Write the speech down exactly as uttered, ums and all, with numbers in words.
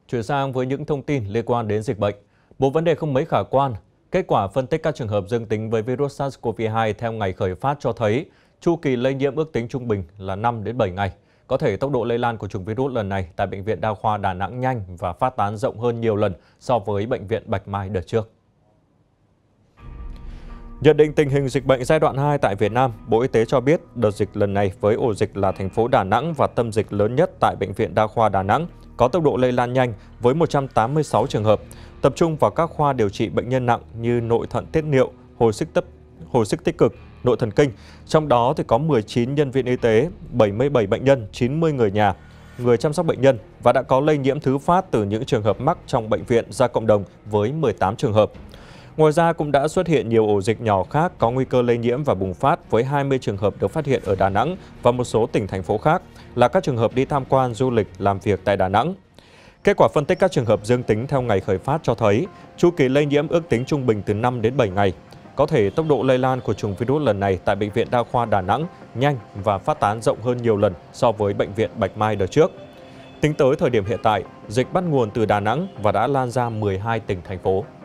Chuyển sang với những thông tin liên quan đến dịch bệnh. Một vấn đề không mấy khả quan, kết quả phân tích các trường hợp dương tính với virus SARS-xê o vê hai theo ngày khởi phát cho thấy chu kỳ lây nhiễm ước tính trung bình là năm đến bảy ngày. Có thể tốc độ lây lan của chủng virus lần này tại Bệnh viện Đa khoa Đà Nẵng nhanh và phát tán rộng hơn nhiều lần so với Bệnh viện Bạch Mai đợt trước. Nhận định tình hình dịch bệnh giai đoạn hai tại Việt Nam, Bộ Y tế cho biết đợt dịch lần này với ổ dịch là thành phố Đà Nẵng và tâm dịch lớn nhất tại Bệnh viện Đa khoa Đà Nẵng, có tốc độ lây lan nhanh với một trăm tám mươi sáu trường hợp, tập trung vào các khoa điều trị bệnh nhân nặng như nội thận tiết niệu, hồi sức tích, hồi sức tích cực, nội thần kinh. Trong đó thì có mười chín nhân viên y tế, bảy mươi bảy bệnh nhân, chín mươi người nhà, người chăm sóc bệnh nhân và đã có lây nhiễm thứ phát từ những trường hợp mắc trong bệnh viện ra cộng đồng với mười tám trường hợp. Ngoài ra cũng đã xuất hiện nhiều ổ dịch nhỏ khác có nguy cơ lây nhiễm và bùng phát với hai mươi trường hợp được phát hiện ở Đà Nẵng và một số tỉnh thành phố khác là các trường hợp đi tham quan du lịch làm việc tại Đà Nẵng. Kết quả phân tích các trường hợp dương tính theo ngày khởi phát cho thấy chu kỳ lây nhiễm ước tính trung bình từ năm đến bảy ngày. Có thể tốc độ lây lan của chủng virus lần này tại Bệnh viện Đa khoa Đà Nẵng nhanh và phát tán rộng hơn nhiều lần so với Bệnh viện Bạch Mai đợt trước. Tính tới thời điểm hiện tại, dịch bắt nguồn từ Đà Nẵng và đã lan ra mười hai tỉnh thành phố.